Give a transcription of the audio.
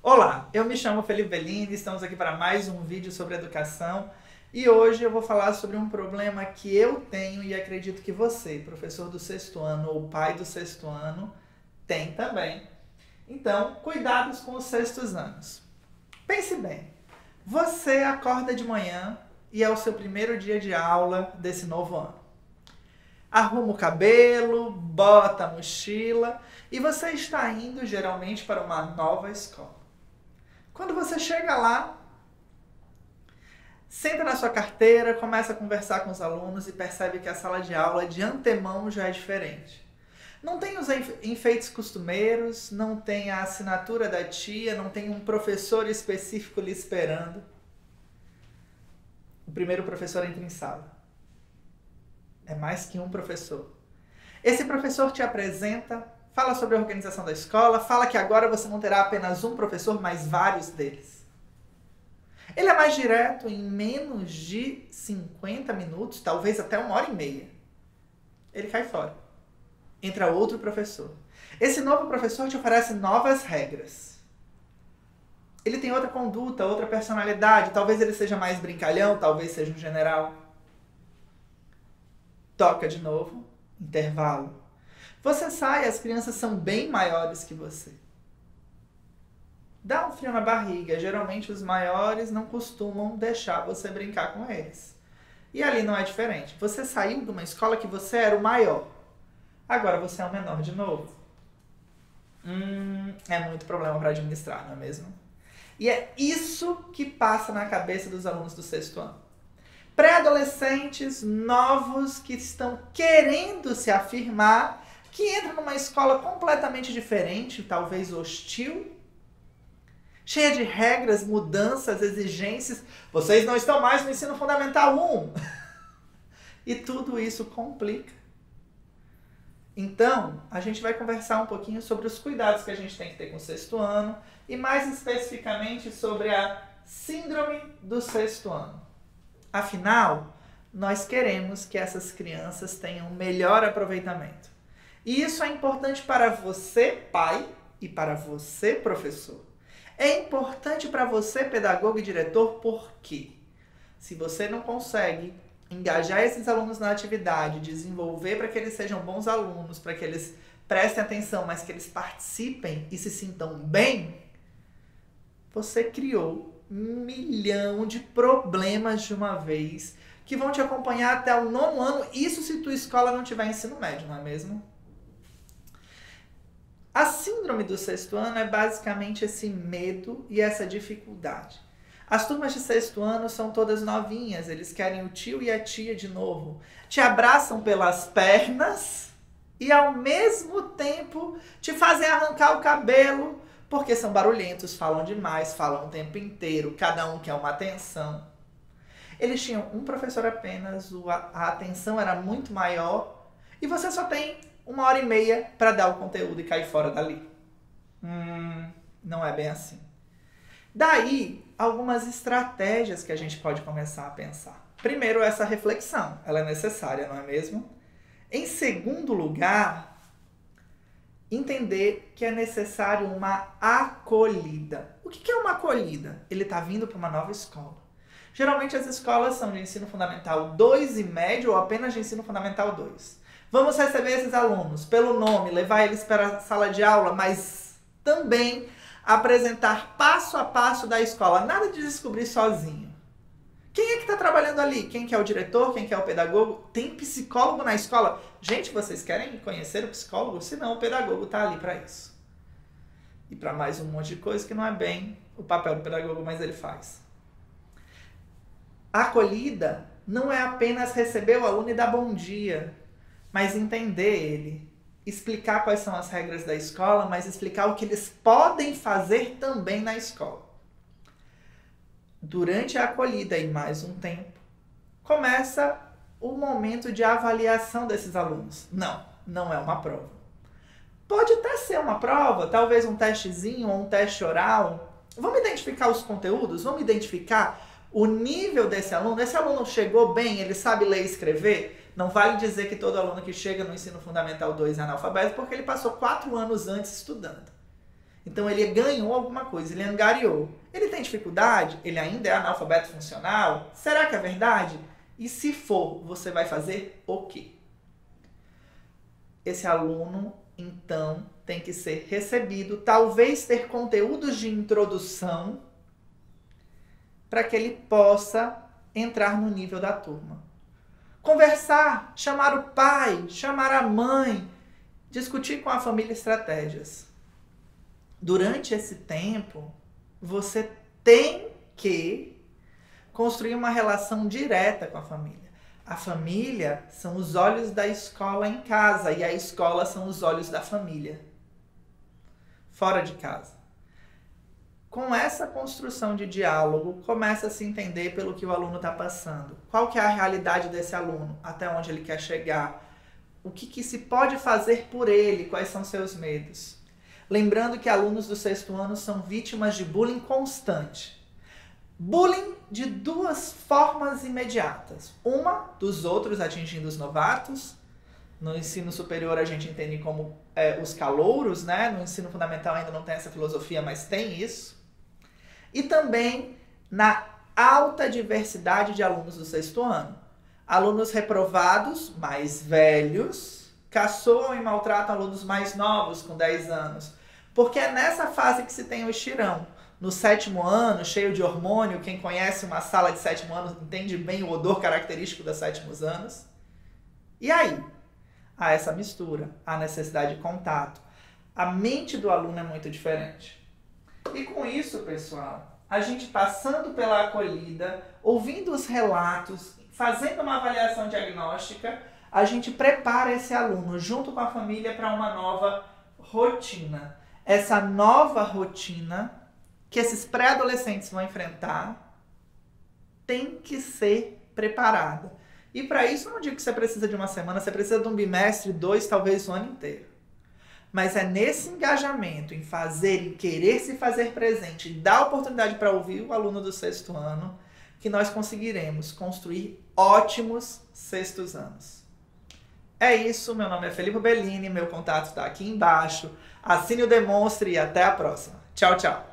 Olá, eu me chamo Felipe Bellini, estamos aqui para mais um vídeo sobre educação e hoje eu vou falar sobre um problema que eu tenho e acredito que você, professor do sexto ano ou pai do sexto ano, tem também. Então, cuidados com os sextos anos. Pense bem, você acorda de manhã e é o seu primeiro dia de aula desse novo ano. Arruma o cabelo, bota a mochila e você está indo geralmente para uma nova escola. Quando você chega lá, senta na sua carteira, começa a conversar com os alunos e percebe que a sala de aula de antemão já é diferente. Não tem os enfeites costumeiros, não tem a assinatura da tia, não tem um professor específico lhe esperando. O primeiro professor entra em sala. É mais que um professor. Esse professor te apresenta, fala sobre a organização da escola, fala que agora você não terá apenas um professor, mas vários deles. Ele é mais direto, em menos de 50 minutos, talvez até 1h30. Ele cai fora. Entra outro professor. Esse novo professor te oferece novas regras. Ele tem outra conduta, outra personalidade, talvez ele seja mais brincalhão, talvez seja um general. Toca de novo, intervalo. Você sai, as crianças são bem maiores que você. Dá um frio na barriga, geralmente os maiores não costumam deixar você brincar com eles. E ali não é diferente. Você saiu de uma escola que você era o maior. Agora você é o menor de novo. É muito problema para administrar, não é mesmo? E é isso que passa na cabeça dos alunos do sexto ano. Pré-adolescentes novos que estão querendo se afirmar, que entram numa escola completamente diferente, talvez hostil, cheia de regras, mudanças, exigências. Vocês não estão mais no ensino fundamental 1. E tudo isso complica. Então, a gente vai conversar um pouquinho sobre os cuidados que a gente tem que ter com o sexto ano e mais especificamente sobre a síndrome do sexto ano. Afinal, nós queremos que essas crianças tenham um melhor aproveitamento. E isso é importante para você, pai, e para você, professor. É importante para você, pedagogo e diretor, porque se você não consegue engajar esses alunos na atividade, desenvolver para que eles sejam bons alunos, para que eles prestem atenção, mas que eles participem e se sintam bem, você criou 1 milhão de problemas de uma vez que vão te acompanhar até o 9º ano, isso se tua escola não tiver ensino médio, não é mesmo? A síndrome do sexto ano é basicamente esse medo e essa dificuldade. As turmas de sexto ano são todas novinhas, eles querem o tio e a tia de novo. Te abraçam pelas pernas e ao mesmo tempo te fazem arrancar o cabelo, porque são barulhentos, falam demais, falam o tempo inteiro, cada um quer uma atenção. Eles tinham um professor apenas, a atenção era muito maior e você só tem 1h30 para dar o conteúdo e cair fora dali. Não é bem assim. Daí, algumas estratégias que a gente pode começar a pensar. Primeiro, essa reflexão. Ela é necessária, não é mesmo? Em segundo lugar, entender que é necessário uma acolhida. O que é uma acolhida? Ele está vindo para uma nova escola. Geralmente as escolas são de ensino fundamental 2 e médio ou apenas de ensino fundamental 2. Vamos receber esses alunos pelo nome, levar eles para a sala de aula, mas também apresentar passo a passo da escola. Nada de descobrir sozinho. Quem é que está trabalhando ali? Quem que é o diretor? Quem que é o pedagogo? Tem psicólogo na escola? Gente, vocês querem conhecer o psicólogo? Se não, o pedagogo está ali para isso. E para mais um monte de coisa que não é bem o papel do pedagogo, mas ele faz. A acolhida não é apenas receber o aluno e dar bom dia, mas entender ele, explicar quais são as regras da escola, mas explicar o que eles podem fazer também na escola. Durante a acolhida e mais um tempo, começa o momento de avaliação desses alunos. Não é uma prova. Pode até ser uma prova, talvez um testezinho ou um teste oral. Vamos identificar os conteúdos, vamos identificar o nível desse aluno. Esse aluno chegou bem, ele sabe ler e escrever? Não vale dizer que todo aluno que chega no ensino fundamental 2 é analfabeto, porque ele passou 4 anos antes estudando. Então ele ganhou alguma coisa, ele angariou. Ele tem dificuldade? Ele ainda é analfabeto funcional? Será que é verdade? E se for, você vai fazer o quê? Esse aluno, então, tem que ser recebido, talvez ter conteúdos de introdução para que ele possa entrar no nível da turma. Conversar, chamar o pai, chamar a mãe, discutir com a família estratégias. Durante esse tempo, você tem que construir uma relação direta com a família. A família são os olhos da escola em casa e a escola são os olhos da família fora de casa. Com essa construção de diálogo, começa a se entender pelo que o aluno está passando. Qual que é a realidade desse aluno? Até onde ele quer chegar? O que se pode fazer por ele? Quais são seus medos? Lembrando que alunos do 6º ano são vítimas de bullying constante. Bullying de duas formas imediatas. Uma, dos outros atingindo os novatos. No ensino superior a gente entende como os calouros, né? No ensino fundamental ainda não tem essa filosofia, mas tem isso. E também na alta diversidade de alunos do 6º ano. Alunos reprovados, mais velhos, caçoam e maltratam alunos mais novos, com 10 anos. Porque é nessa fase que se tem o estirão. No 7º ano, cheio de hormônio, quem conhece uma sala de 7º ano entende bem o odor característico dos 7º anos. E aí? Há essa mistura, há necessidade de contato. A mente do aluno é muito diferente. E com isso, pessoal, a gente passando pela acolhida, ouvindo os relatos, fazendo uma avaliação diagnóstica, a gente prepara esse aluno junto com a família para uma nova rotina. Essa nova rotina que esses pré-adolescentes vão enfrentar tem que ser preparada. E para isso eu não digo que você precisa de uma semana, você precisa de um bimestre, 2, talvez o ano inteiro. Mas é nesse engajamento em fazer e querer se fazer presente e dar oportunidade para ouvir o aluno do 6º ano que nós conseguiremos construir ótimos 6º anos. É isso, meu nome é Felipe Bellini, meu contato está aqui embaixo. Assine o Demonstre e até a próxima. Tchau, tchau.